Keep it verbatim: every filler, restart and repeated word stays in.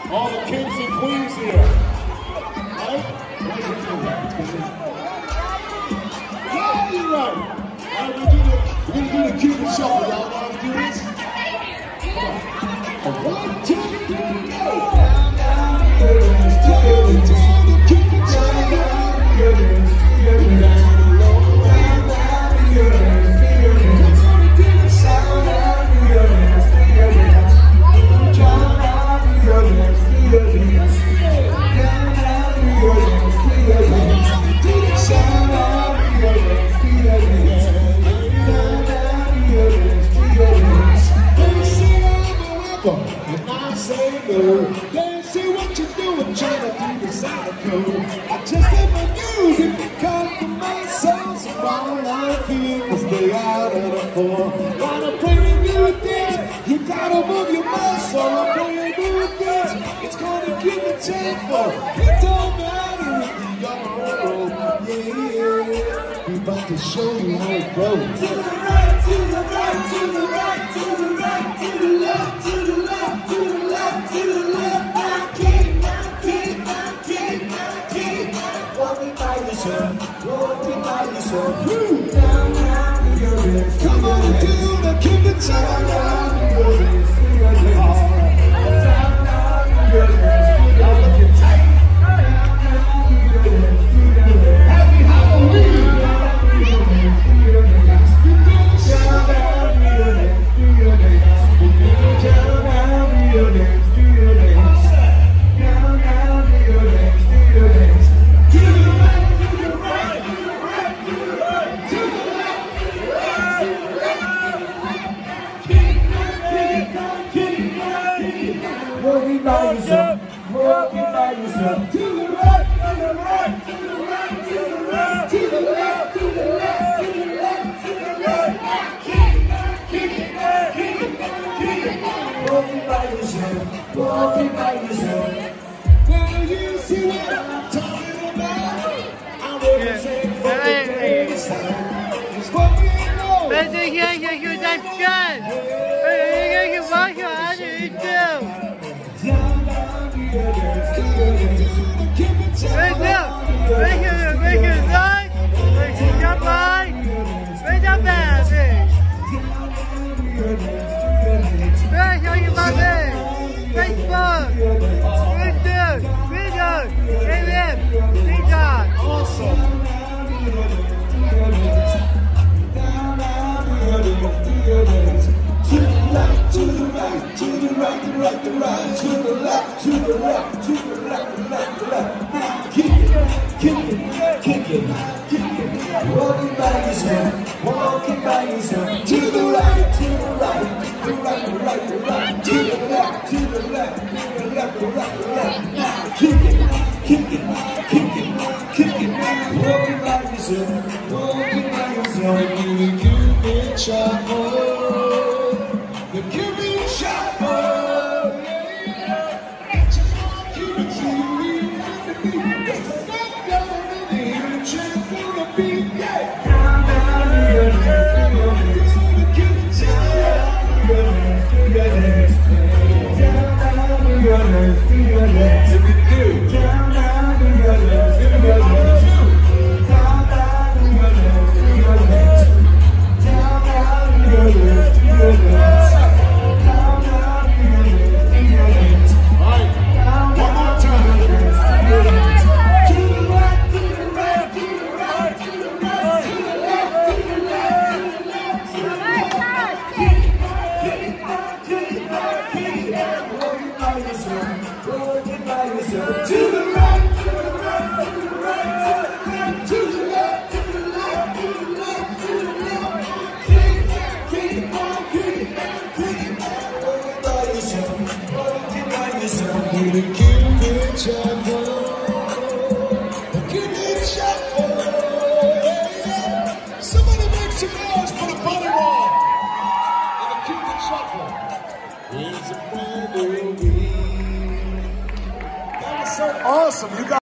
all the kings and queens here. Right? Yeah, you're right. All right, we're gonna, we're gonna do the Cupid shuffle, y'all. Know how to do this? Come on. One, two, three, go! And I say no, can't see what you're doing, trying to do the psycho. I just let my music come from my soul, so all I feel is stay out of the floor. Gotta bring you dance, you gotta move your muscle. I'm bringing you dance, it's gonna give a tempo. It don't matter if you're yeah, yeah. We about to show you how it goes. To the right, to the right, to the right, to the right, to the left, to the left, to the left, to the left. Now kick, now kick, now kick, now kick. Walking by yourself, walking by yourself. Down, down to your legs. Come on and do the Cupid shuffle. Down, down to your legs, to your legs. Down, down to your legs, to your legs. Down, down to your legs, to your legs. Happy Halloween. Walking by yourself, walking by yourself. To the right, to the right, to the right, to the right, to the left, to the left, to the left, to the right. Kick, kick, kick, kick. Walking by yourself, walking by yourself. Now you see what I'm talking about. I'm representing for the days. It's what we know. But the young you that gun. You walk your hand in it too. Right now, right here, right here, right, right here, jump right, right up there, right here, you my man, Facebook, YouTube, video, amen, TikTok. Awesome. To the left, to the right, to the right, the right, the right, to the left, to the left, to the left, the left, the left. Now kick it, kick it, kick it, kick it. Walking by yourself, walking by yourself. To the right, to the right, the right, the right, the right. To the left, to the left, to the left, the right, the left. Now kick it, kick it, kick it, kick it. Walking by yourself, walking by yourself. You the Cupid shuffle. The Cupid shuffle, yeah, it's just like Cupid shuffle. It's not gonna be, it's just gonna be, yeah. Down, down to your legs, to your legs. The Cupid shuffle, to your legs, to your legs. Down, down to your legs, to your legs. If you do, down, down to your legs, to your legs. Down, down to your legs, to your legs. Down, down to your legs, to your legs. To the right, to the right, to the right, to the right, to the left, to the left, to the left, to the left. Kick, kick, kick, kick. Walking by yourself, walking by yourself. Do the Cupid shuffle, the Cupid shuffle. Yeah. Somebody make some noise for the bunny wall and the Cupid shuffle. It's a brand new week. So awesome, you guys.